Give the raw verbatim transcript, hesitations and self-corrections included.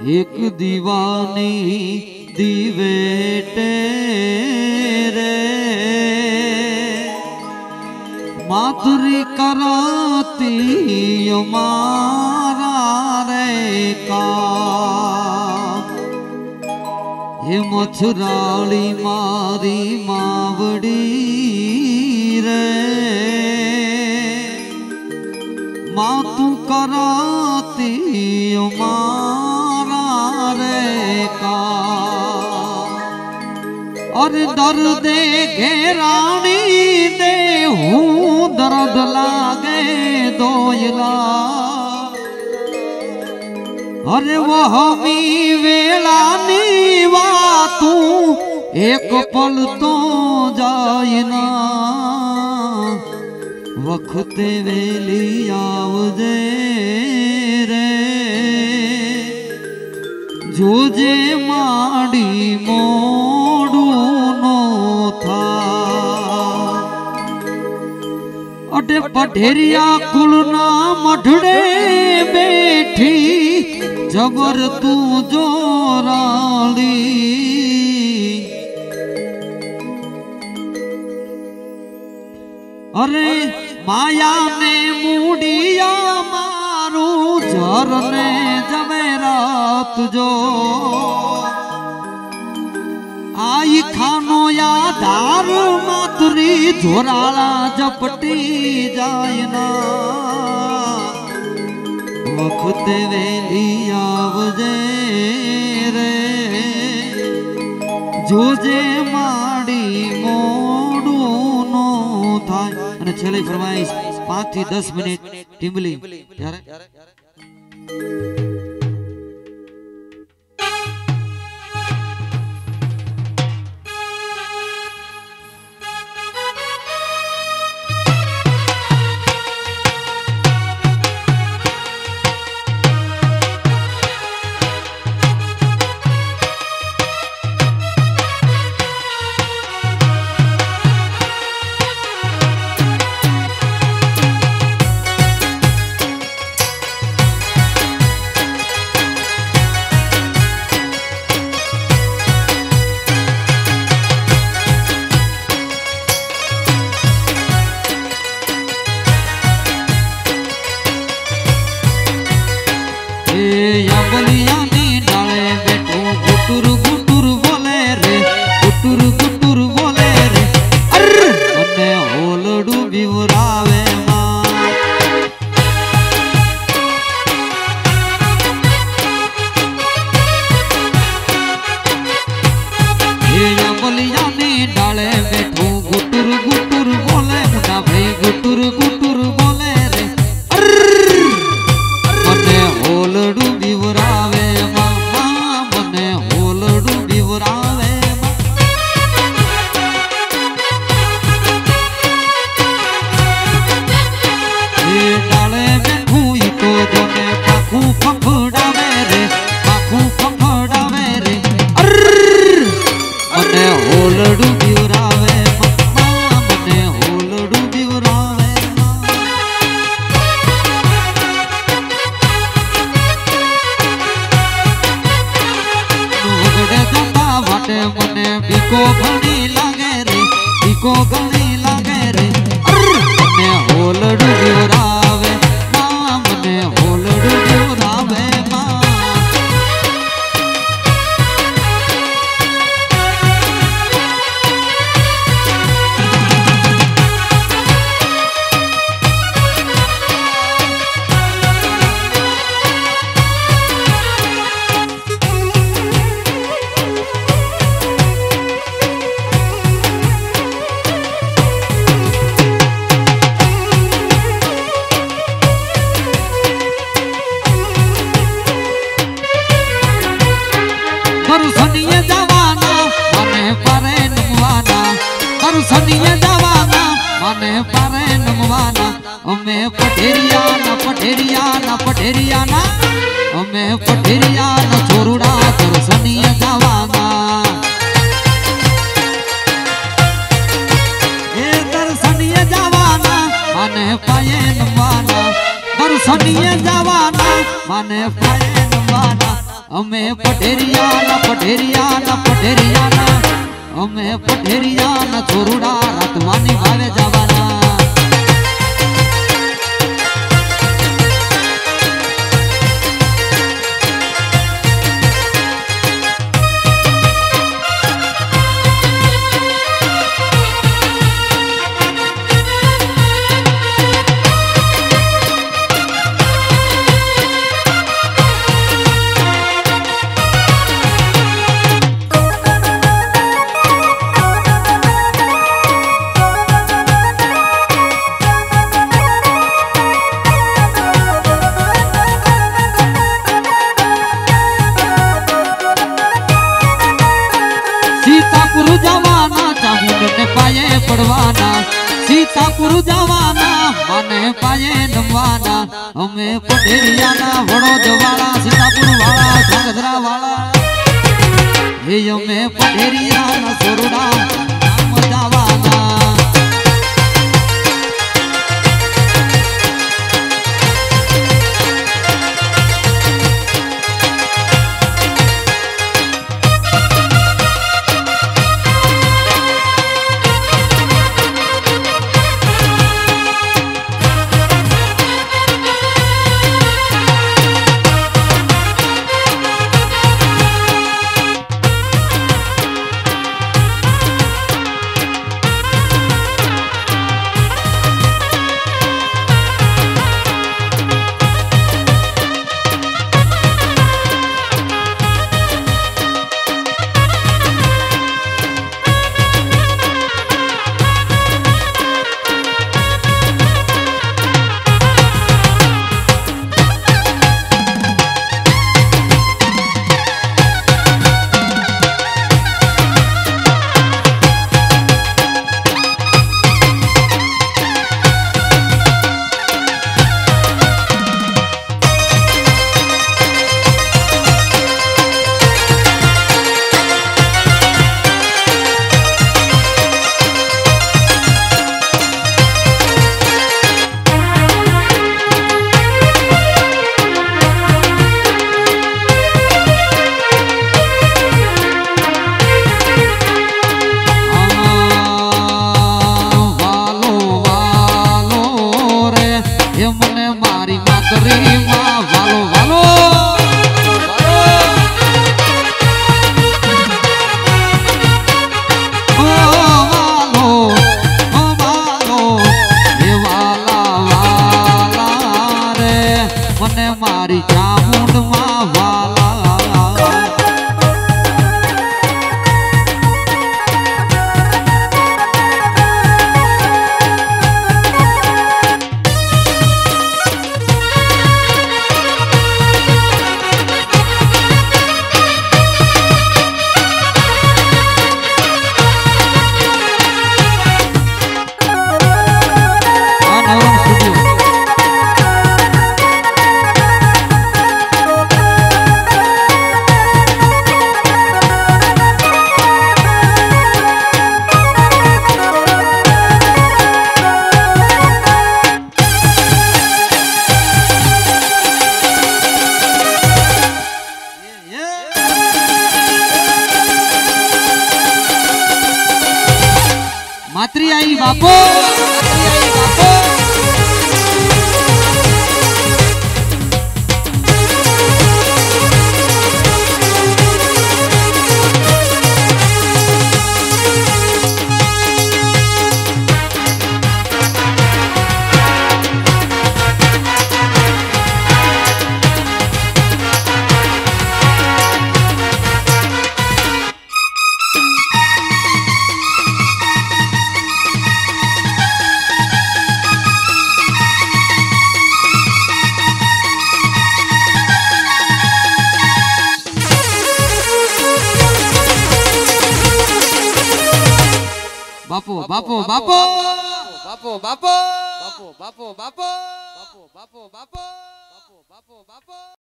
एक दीवानी दीवेटे रे माधुरी कराती मारा रे का ये मछुराली मारी मावड़ी रे माँ तू कराती मारा रे का और दर्द घेरानी दे हूँ दर्द लागे दोयला अरे वो हमी वेलानी वा तू एक पल तो जायना वक्त वेली आवजे रे जोजे माड़ी मोड़ू नो था अटे पठेरिया कुलना मठड़े बैठी जबर तू जोराली अरे माया ने मूडिया मारू झरने जमेरात जो आई खानो या धार मातुरी झोराला जपटी जायना वक्त वेली आवजे रे जोजे माड़ी मोड़ू नो थाय અને છેલ્લી ફરમાઈશ पाँच થી दस મિનિટ ટીમલી ત્યારે मने बिको घणी लागे रे बिको घणी लागे रे मने होलड़ू बिवरावे मां मने होलड़ू बिवरावे मां सनिया जवाना मने परे नमवाना करू सनिया जवाना मने परे नमवाना ओमे पठेरिया ना पठेरिया ना पठेरिया ना ओमे पठेरिया ना छोरुड़ा करू सनिया जवाना ए कर सनिया जवाना मने पाए नमवाना करू सनिया जवाना मने पाए नमवाना અમે પઢેરિયાના પઢેરિયાના પઢેરિયાના અમે પઢેરિયાના છોરુડા રાતવાની ભાવે જવાના सीतापुर जवाना चामुंड पाए पड़वाना सीतापुर जवाना मने पाए नमवाना हमें पढ़ेरियाना वड़ोद वाला सीतापुर वाला सांगधरा वाला ये हमें पढ़ेरियाना सोरुड़ा नाम जवाना मारी चामुंड मां वाला मात्री आई बापो मात्री आई बापो बापो बापो बापो बापो बापो बापो बापो बापो बापो बापो बापो बापो बापो बापो